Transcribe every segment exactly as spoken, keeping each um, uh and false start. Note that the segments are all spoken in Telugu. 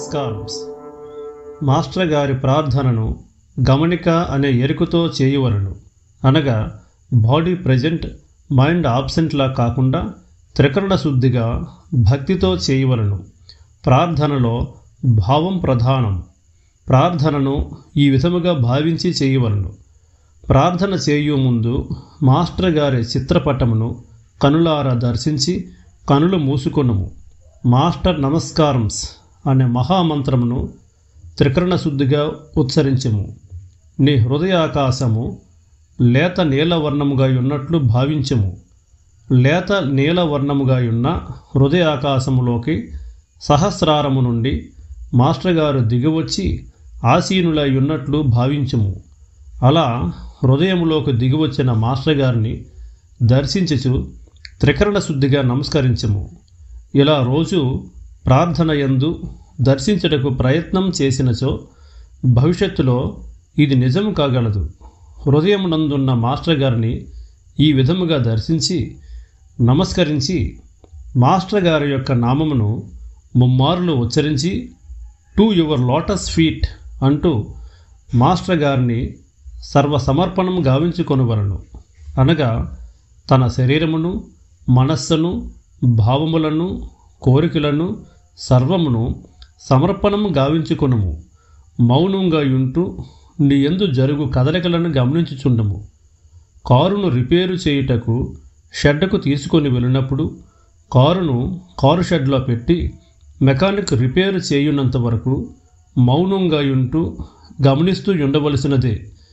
నమస్కారమ్స్. మాస్టర్ గారి ప్రార్థనను గమనిక అనే ఎరుకతో చేయవలను. అనగా బాడీ ప్రజెంట్, మైండ్ ఆబ్సెంట్లా కాకుండా త్రికరణ శుద్ధిగా భక్తితో చేయవలను. ప్రార్థనలో భావం ప్రధానం. ప్రార్థనను ఈ విధముగా భావించి చేయవలను. ప్రార్థన చేయు ముందు మాస్టర్ గారి చిత్రపటమును కనులారా దర్శించి కనులు మూసుకొనుము. మాస్టర్ నమస్కారమ్స్ అనే మహామంత్రమును త్రికరణ శుద్ధిగా ఉచ్చరించుము. నీ హృదయాకాశము లేత నీలవర్ణముగా ఉన్నట్లు భావించుము. లేత నీలవర్ణముగా ఉన్న హృదయాకాశములోకి సహస్రారము నుండి మాస్టర్ గారు దిగివచ్చి ఆసీనులై ఉన్నట్లు భావించుము. అలా హృదయములోకి దిగివచ్చిన మాస్టర్ గారిని దర్శించుచు త్రికరణ శుద్ధిగా నమస్కరించుము. ఇలా రోజు ప్రార్థన యందు దర్శించుటకు ప్రయత్నం చేసినచో భవిష్యత్తులో ఇది నిజం కాగలదు. హృదయమునందున్న మాస్టర్ గారిని ఈ విధముగా దర్శించి నమస్కరించి మాస్టర్ గారి యొక్క నామమును ముమ్మారులు ఉచ్చరించి టు యువర్ లోటస్ ఫీట్ అంటూ మాస్టర్ గారిని సర్వసమర్పణం గావించుకొనవలను. అనగా తన శరీరమును, మనస్సును, భావములను, కోరికలను సర్వమును సమర్పణం గావించుకొనుము. మౌనంగా ఉంటూ నీ యందు జరుగు కదలికలను గమనించుచుండము. కారును రిపేరు చేయుటకు షెడ్కు తీసుకొని వెళ్ళినప్పుడు కారును కారు షెడ్లో పెట్టి మెకానిక్ రిపేరు చేయున్నంత వరకు మౌనంగా ఉంటూ గమనిస్తూ ఉండవలసినదే.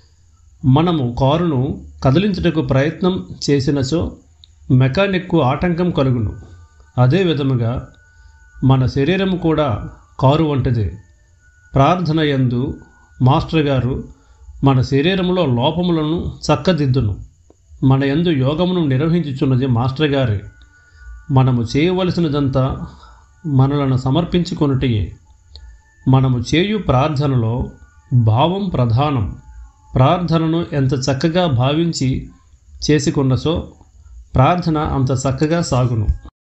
మనము కారును కదిలించుటకు ప్రయత్నం చేసినచో మెకానిక్కు ఆటంకం కలుగును. అదే విధముగా మన శరీరము కూడా కారు వంటిదే. ప్రార్థన యందు మాస్టర్ గారు మన శరీరములో లోపములను చక్కదిద్దును. మన యందు యోగమును నిర్వహించుచున్నది మాస్టర్ గారే. మనము చేయవలసినదంతా మనలను సమర్పించుకొనుటయే. మనము చేయు ప్రార్థనలో భావం ప్రధానం. ప్రార్థనను ఎంత చక్కగా భావించి చేసుకున్నచో ప్రార్థన అంత చక్కగా సాగును.